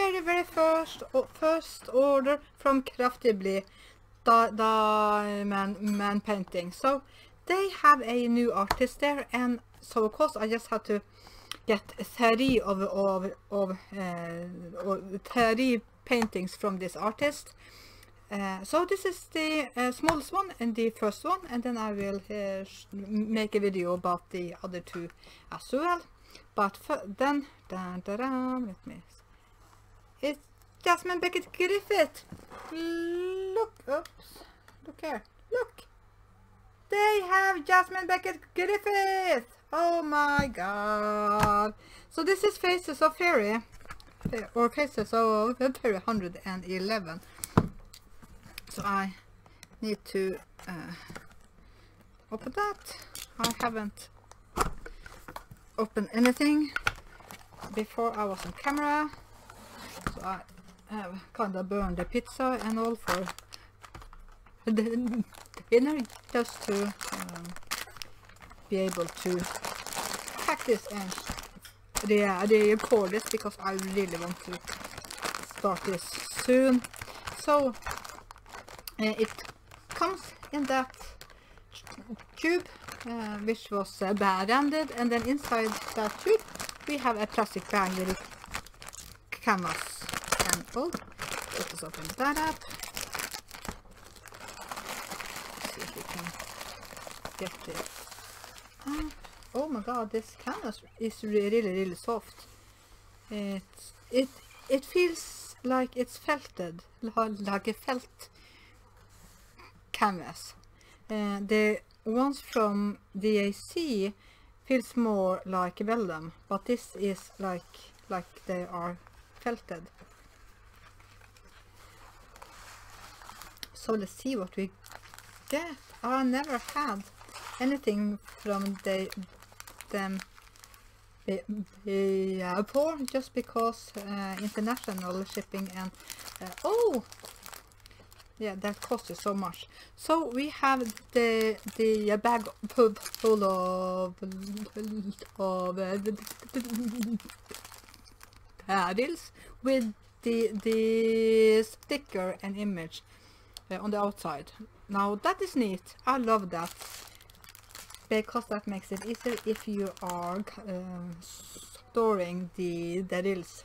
very first order from Craftibly, man painting. So they have a new artist there, and so of course I just had to get 30 of 30 paintings from this artist. So this is the smallest one and the first one, and then I will make a video about the other two as well. But then, let me. It's Jasmine Becket-Griffith. Look, oops, look here, look. They have Jasmine Becket-Griffith. Oh my god. So this is Faces of Fairy, or Faces of Fairy 111. So I need to open that. I haven't opened anything before I was on camera. So I have kind of burned the pizza and all for the dinner, just to be able to pack this and record this, because I really want to start this soon. So it comes in that tube, which was bad-ended, and then inside that tube we have a plastic bag with a canvas sample. Let us open that up. Let's see if we can get it. Oh my god, this canvas is really soft. It feels like it's felted, like a felt canvas. The ones from DAC feels more like vellum, but this is like they are felted. So let's see what we get. I never had anything from them before, just because international shipping and oh yeah, that costs you so much. So we have the bag full of paddles with the sticker and image on the outside. Now that is neat. I love that, because that makes it easier if you are storing the reels.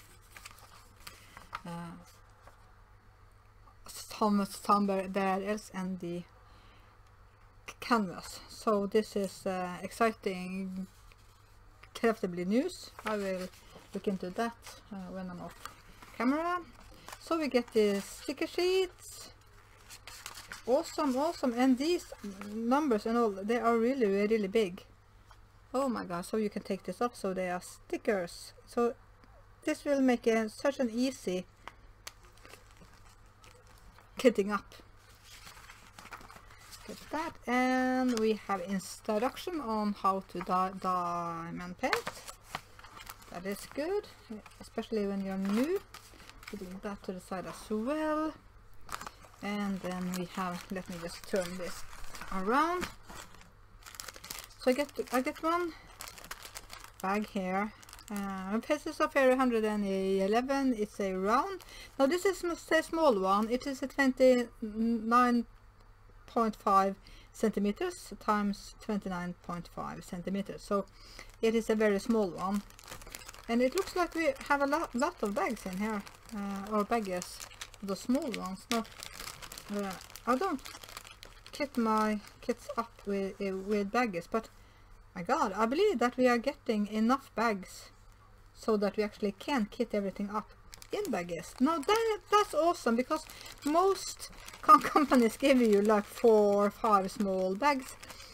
Somewhere there else, and the canvas. So this is exciting Craftibly news. I will look into that when I'm off camera. So we get the sticker sheets. Awesome, and these numbers and all, they are really big. Oh my god, so you can take this off, so they are stickers. So this will make such an easy kitting up. Get that, and we have instruction on how to diamond paint. That is good, especially when you're new. Putting that to the side as well. And then we have, let me just turn this around. So I get one bag here. Faces of Fairy 111. It's a round. Now this is a small one. It is a 29.5 centimeters times 29.5 centimeters. So it is a very small one. And it looks like we have a lot of bags in here, or bags, the small ones. No, I don't kit my kits up with bags, but my god, I believe that we are getting enough bags so that we actually can kit everything up in bags. Now that's awesome, because most companies give you like 4 or 5 small bags.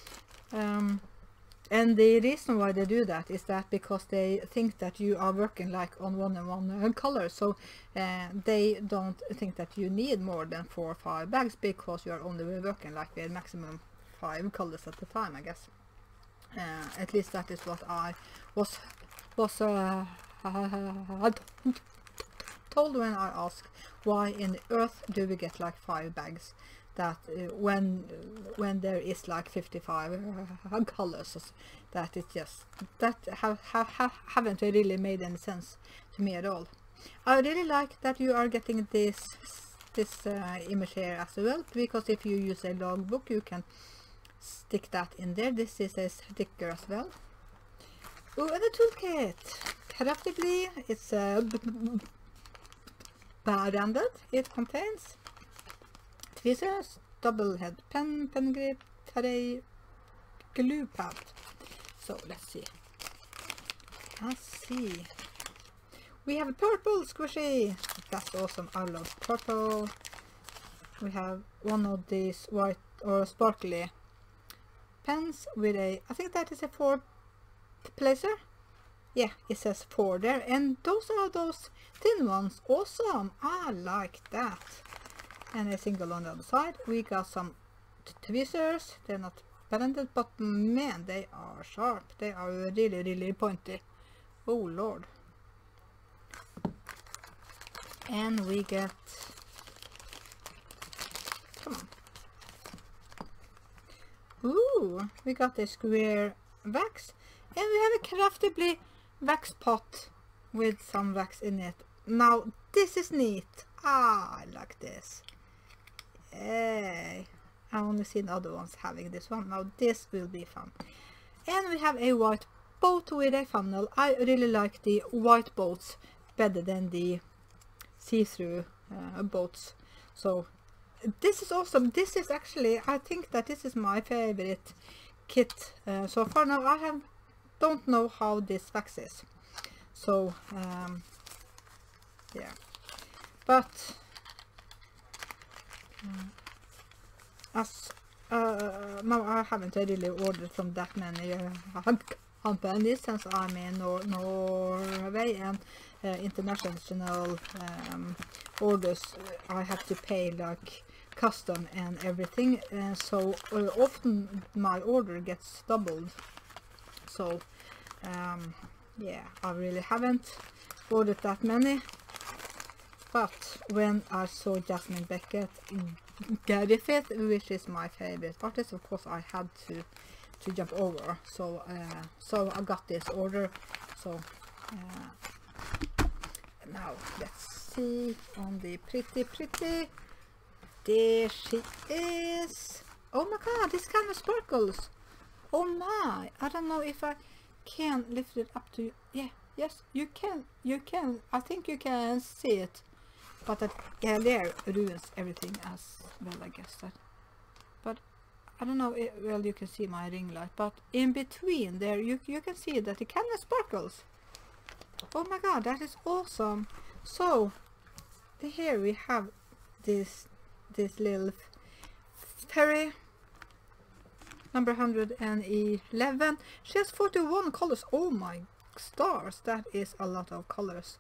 And the reason why they do that is that because they think that you are working like on one color, so they don't think that you need more than 4 or 5 bags, because you are only working like with maximum 5 colors at a time, I guess. At least that is what I was told when I asked why in the earth do we get like 5 bags, that when there is like 55 colors, that it just that haven't really made any sense to me at all. I really like that you are getting this image here as well, because if you use a logbook you can stick that in there. This is a sticker as well. Oh, and a toolkit. Craftibly, it's branded. It contains tweezers, double head pen, pen grip, tray, glue pad. So let's see. We have a purple squishy. That's awesome. I love purple. We have one of these white or sparkly pens with a, I think that is a 4 placer. Yeah, it says 4 there, and those are those thin ones. Awesome. I like that. And a single on the other side. We got some tweezers. They're not blended, but man, they are sharp. They are really pointy. Oh lord. And we get, come on. Ooh, we got a square wax, and we have a Craftibly wax pot with some wax in it. Now this is neat. I like this. Yay. I only seen other ones having this one. Now this will be fun. And we have a white boat with a funnel. I really like the white boats better than the see-through boats. So this is awesome. This is actually, I think that this is my favorite kit so far. Now I don't know how this wax is. So yeah, but no, I haven't really ordered from that many companies since I'm in Norway, and international orders I have to pay like custom and everything, so often my order gets doubled. So yeah, I really haven't ordered that many, but when I saw Jasmine Becket-Griffith, which is my favorite artist, of course I had to jump over. So so I got this order. So now let's see on the pretty. There she is. Oh my god, this kind of sparkles. Oh my, I don't know if I can lift it up to you. Yeah, yes, you can. I think you can see it, but that glare ruins everything as well, I guess that. But I don't know, well, you can see my ring light, but in between there you can see that it kind of sparkles. Oh my god, that is awesome. So here we have this little fairy, number 111. She has 41 colors. Oh my stars, that is a lot of colors.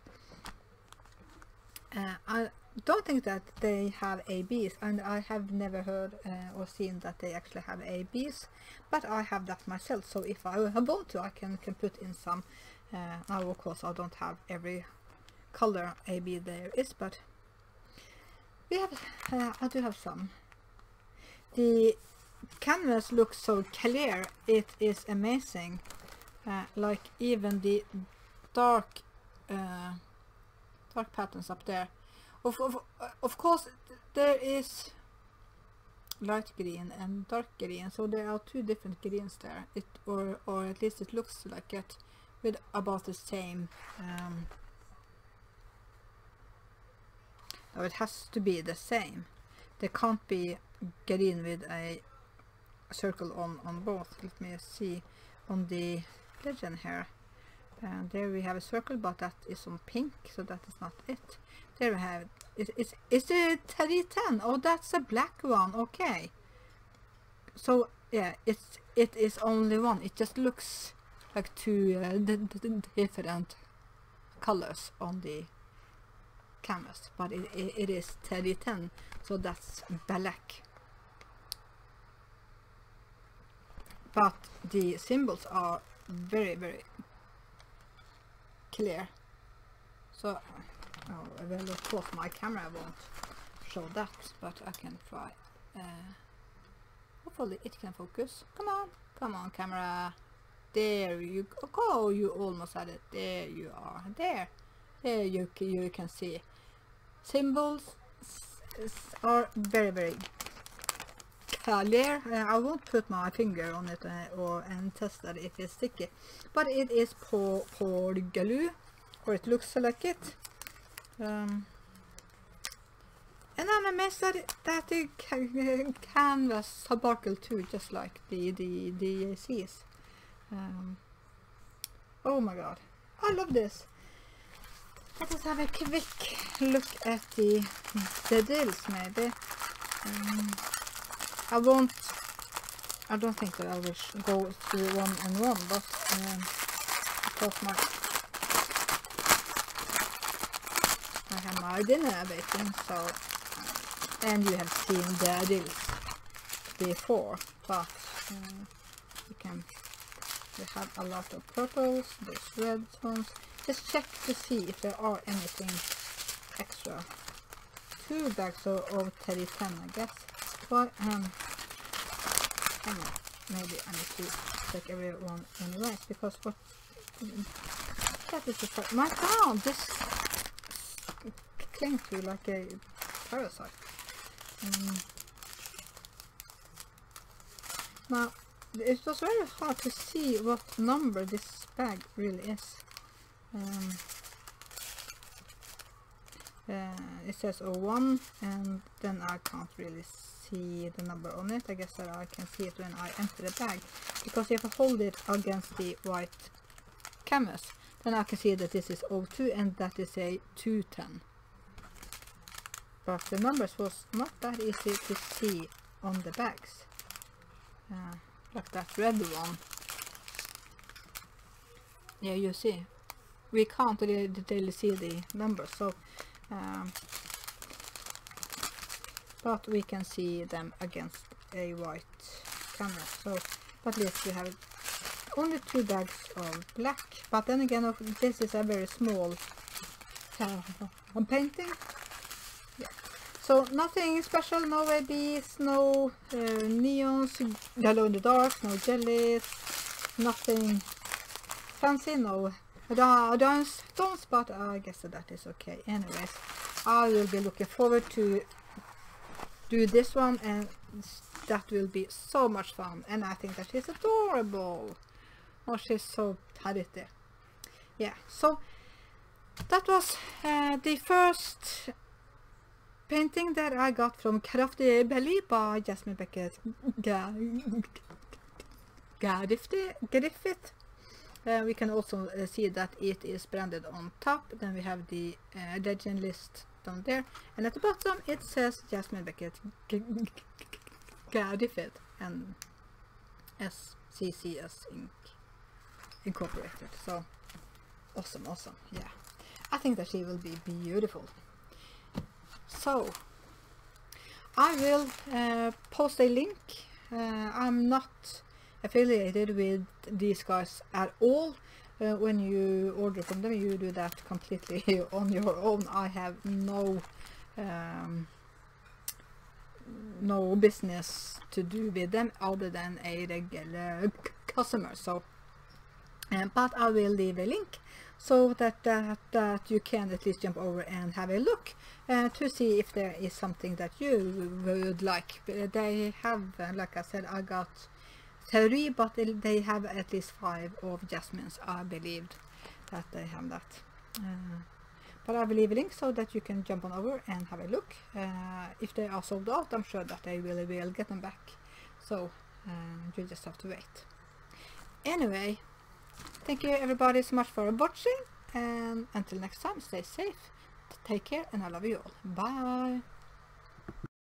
I don't think that they have ABs, and I have never heard or seen that they actually have ABs, but I have that myself, so if I want to, I can put in some. Now of course I don't have every color AB there is, but we have I do have some. The canvas looks so clear, it is amazing. Like even the dark patterns up there. Of course there is light green and dark green, so there are 2 different greens there. Or at least it looks like it, with about the same. Oh, it has to be the same. There can't be green with a circle on both. Let me see on the legend here. There we have a circle, but that is on pink, so that is not it. There we have it. Is it 310? Oh, that's a black one. Okay. So yeah, it is only one. It just looks like 2 different colors on the canvas, but it is 310, so that's black. But the symbols are very clear. So well, of course my camera won't show that, but I can try. Hopefully it can focus. Come on camera. There you go. Oh, you almost had it. There you are. There. you can see symbols are very clear. I won't put my finger on it and test that if it's sticky, but it is pour glue, or it looks like it. And I'm amazed that the canvas sparkle too, just like the DACs. Oh my god, I love this. Let us have a quick look at the deals maybe. I don't think that I will go through one and one, but because I have my dinner baking, so and you have seen the deals before, but we have a lot of purples, those red ones. Just check to see if there are anything extra. 2 bags of Teddy 10, I guess. But hang on, maybe I need to check everyone anyways, because what that is the my god, this clings to like a parasite. Now it was very hard to see what number this bag really is. It says 01, and then I can't really see the number on it. I guess that I can see it when I empty the bag, because if I hold it against the white canvas, then I can see that this is 02 and that is a 210. But the numbers was not that easy to see on the bags. Like that red one. Yeah, you see. We can't really see the numbers, so but we can see them against a white canvas. So at least we have only 2 bags of black, but then again, this is a very small painting. Yeah. So nothing special, no ABs, no neons, yellow in the dark, no jellies, nothing fancy, no stones, but I guess that is okay. Anyways, I will be looking forward to do this one, and that will be so much fun, and I think that she's adorable. Oh, she's so pretty. Yeah, so that was the first painting that I got from Craftibly by Jasmine Becket-Griffith. We can also see that it is branded on top. Then we have the legend list down there, and at the bottom it says Jasmine Becket-Griffith and SCCS Incorporated. So awesome. Yeah, I think that she will be beautiful. So I will post a link. I'm not affiliated with these guys at all. When you order from them, you do that completely on your own. I have no business to do with them other than a regular customer. So but I will leave a link so that you can at least jump over and have a look to see if there is something that you would like. They have, like I said, I got 3, but they have at least 5 of Jasmine's. I believed that they have that. But I will leave a link so that you can jump on over and have a look. If they are sold out, I'm sure that they will get them back. So you just have to wait. Anyway, thank you everybody so much for watching, and until next time, stay safe, take care, and I love you all. Bye.